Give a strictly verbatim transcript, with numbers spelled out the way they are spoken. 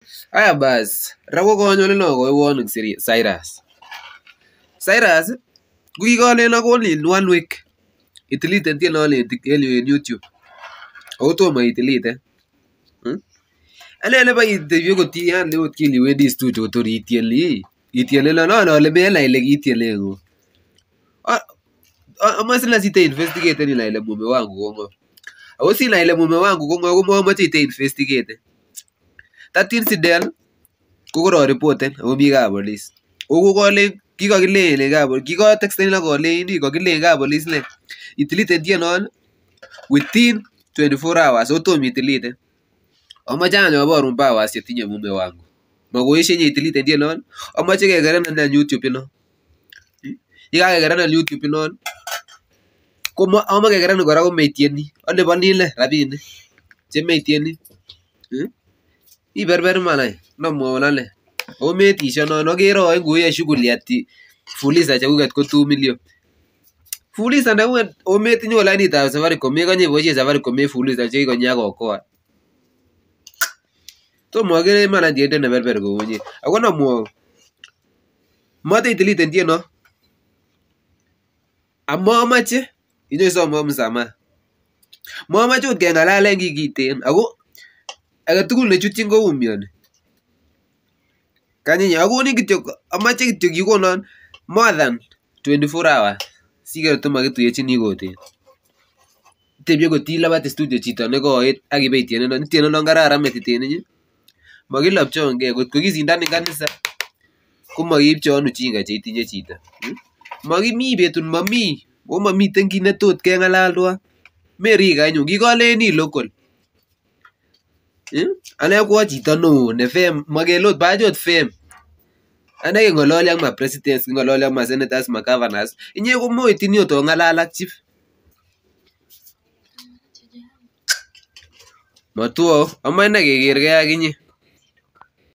Aya bas, rako konyole no koiwon Cyrus. Cyrus, kukikolen ako in one week. Itilite tieno en YouTube. Ako tomo itilite. Ane nebo itebye kotiyan le ot kili wendi studio tor itieli. Itieli lo no no le mela ile itieli ngo. Ama sina site investigate ni la ile mume wangu kongo. Ako sina ile mume wangu kongo ko mo ite investigate. That incident kokoro reporten ako bi ka police. Ogo kole kikakilele ka police. Kiko texten la kole ini kokilele ka police le. Itilite tieno within twenty-four hours otom itilite. Amache anyoborun powers chetinye mume wangu. Makoeshe nye itilite tieno. Amache kekerenan na YouTube ino. Yikakekerenan YouTube ino. Komo amache kekerenan kora komeitieni. Aliponi le rabinik. Chemeitieni. Iberber manai. Namwowon ane. Ometisho non okero en kuye shughuli ati fuliza chekuket ko two million. Fuliza ndakuket ometinye olainitab Safaricom mekonye boisie Safaricom me fuliza chekikonye akokoa. Tomo akere iman tiende neberber kou inye. Ako namwowon. Mote itilite tieno. Amomoche inyoisomwon msamaha. Momoche ot keng'alalen kiy kiten. Ako agetugul nechutyin koumioni. Kanyenye akonin kityo amache kityo kikonon more than twenty-four hours. Siker tomakituyechini koten. Tebye kotilabat studio chito nekoet akibe tieno. Tieno non kararan metit en inye. Makilopchonge kotko kisindanin kanisa komakiipchon uchinga cheitinye chito. Makimi betun mami. O mamiten kit netot keng'alal twan. Merika anyun kikoleni local. Ane ko chito neo ne fame makelot bachot fame. Ane keng'ololi ak ma presidents, keng'ololi ak ma senators, ma governors. Inye komoitini ot ong'alal ak chief. Matuo, amache kekergei ak inye.